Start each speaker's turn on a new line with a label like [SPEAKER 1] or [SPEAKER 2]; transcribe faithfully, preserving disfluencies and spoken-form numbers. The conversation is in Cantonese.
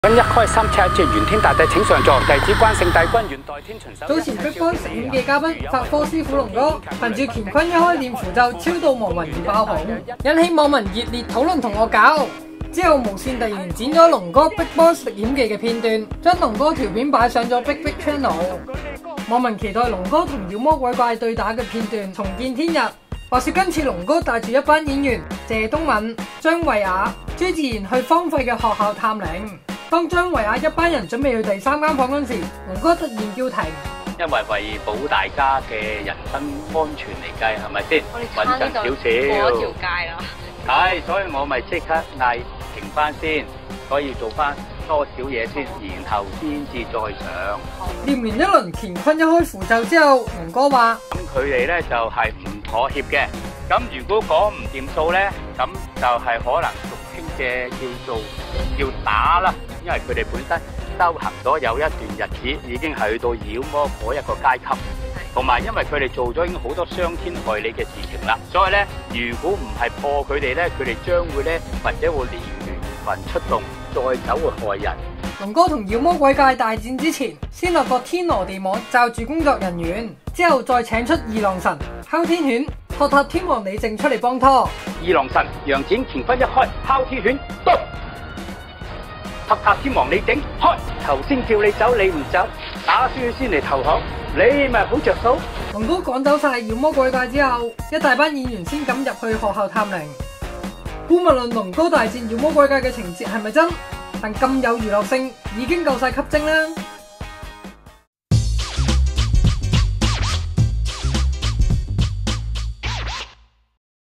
[SPEAKER 1] 一開三尺一隻玄天大帝請上座，弟子關聖帝君願代天巡守。
[SPEAKER 2] 早前 Big Boss 實驗嘅嘉賓法科師傅龍哥，憑住乾坤一開念符咒超度亡魂而爆紅，引起網民熱烈討論同惡搞。之後無線突然剪咗龍哥 Big Boss 食演技嘅片段，將龍哥條片擺上咗 Big Big Channel。網民期待龍哥同妖魔鬼怪對打嘅片段重見天日。話說今次龍哥帶住一班演員謝東閔、張慧雅、朱自然去荒廢嘅學校探靈。當張慧雅一班人準備去第三間房嗰時，龍哥突然叫停，
[SPEAKER 1] 因為為保大家嘅人身安全嚟計，係咪先？穩陣少少。
[SPEAKER 3] 過條街啦。
[SPEAKER 1] 係，所以我咪即刻嗌停翻先，所以做翻多少嘢先，然後先至再上。
[SPEAKER 2] 念完一輪乾坤一開符咒之後，龍哥話：
[SPEAKER 1] 咁佢哋咧就係唔妥協嘅。咁如果講唔掂數咧，咁就係可能俗稱嘅叫做要打啦。因為佢哋本身修行咗有一段日子，已經係去到妖魔嗰一個階級，同埋因為佢哋做咗已經好多傷天害理嘅事情啦，所以咧，如果唔係破佢哋咧，佢哋將會咧或者會連環出動，再走去害人。
[SPEAKER 2] 龍哥同妖魔鬼怪大戰之前，先落個天羅地網罩住工作人員，之後再請出二郎神、哮天犬、托塔天王李靖出嚟幫拖。
[SPEAKER 1] 二郎神楊戩乾坤一開，哮天犬到。托塔天王李靖開，頭先叫你走你唔走，打輸先嚟投降，你咪好着數。
[SPEAKER 2] 龍哥趕走晒妖魔鬼怪之後，一大班演員先敢入去學校探靈。姑勿論龍哥大戰妖魔鬼怪嘅情節係咪真，但咁有娛樂性已經夠晒吸睛啦。